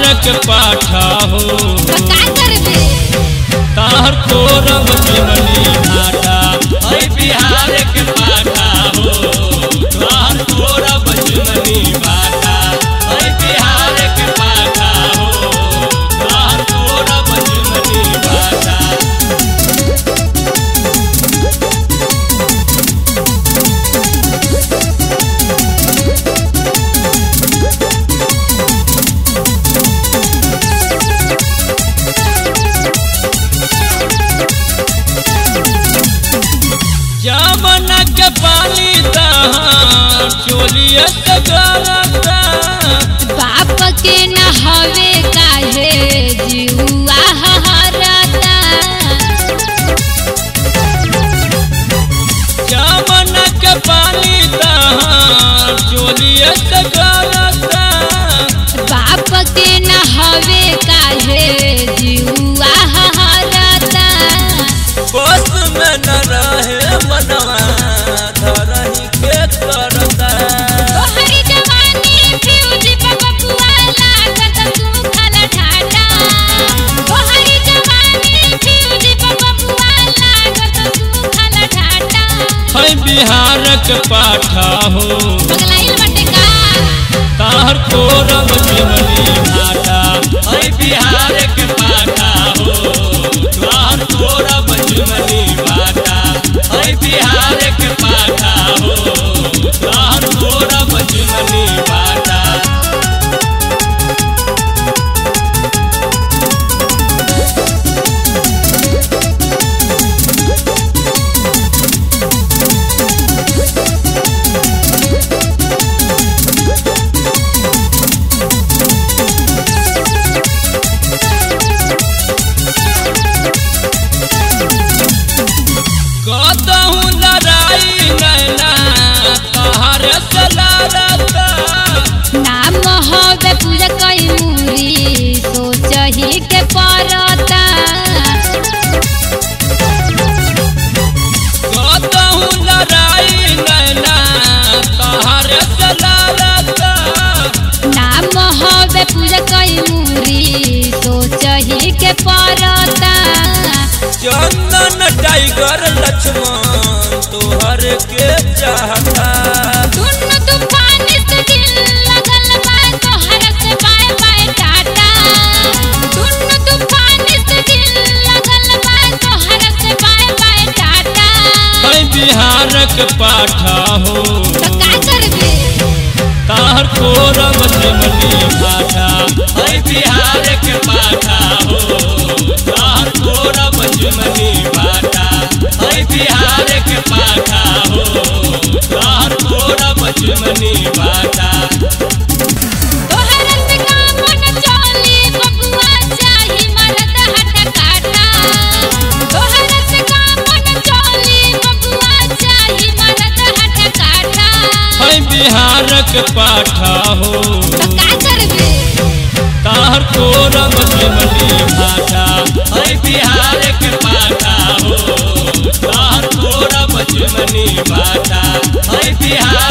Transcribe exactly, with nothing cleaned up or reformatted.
के पाठा हो का करबे ताहर तोरब जीवनी भाटा है बिहार के पाठा हो ताहर तोरब जीवनी भाटा है बिहार के पाठा हो ताहर तोरब जीवनी भाटा जमना के पानी तहां चोलिया गलता बाप के न हवे काहे जीवा हरता जमना के पानी तहां चोलिया गलता बाप के न हवे काहे जीवा हरता बस में न रहे मनवा धरही के करता तोहरी जवानी फ्यूज बबुआ लागत तू खला ठाटा तोहरी जवानी फ्यूज बबुआ लागत तू खला ठाटा है बिहार के पाठा हो पगलाइल बटे का ताहर तोरब जीवनी भाटा है बिहार के पाठा हो ताहर तोरब जीवनी भाटा है बिहार के पाठा हो ताहर तोरब जीवनी भाटा कतहु लड़ाई नैना तहर सलारता नाम हवे पूजा कई मुरी सोचही के परता कतहु लड़ाई नैना तहर सलारता नाम हवे पूजा कई मुरी सोचही के परता चंदन टाइगर लक्ष्मण तोहर के चाहता दुनु तूफान से दिल लगल बा तोहर से बाय बाय टाटा दुनु तूफान से दिल लगल बा तोहर से बाय बाय टाटा है बिहार के पाठा हो तो का करबे ताहर तोरब जीवनी भाटा है बिहार के पाठा हो ताहर तोरब जीवनी भाटा है बिहार के पाठा हो ताहर तोरब जीवनी भाटा तोहर से काम न चली बबुआ चाही मरद हट काटा तोहर से काम न चली बबुआ चाही मरद हट काटा है बिहार के पाठा हो तो का करबे ताहर तोरब जीवनी भाटा है बिहार के पाठा हो ताहर तोरब जीवनी भाटा है बिहार